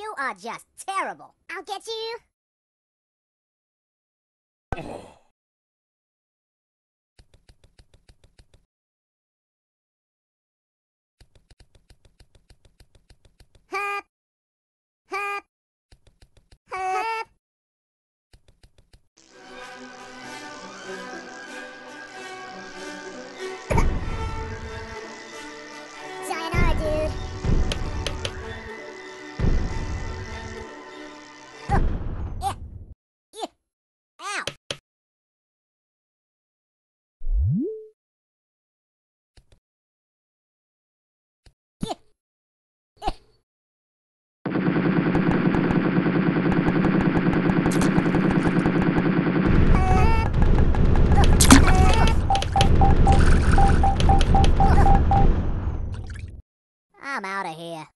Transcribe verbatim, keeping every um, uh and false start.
You are just terrible. I'll get you. Hup. Hup. Hup. Sayonara, dude. Ugh. Yeah. Yeah. Ow. Yeah. Yeah. I'm out of here.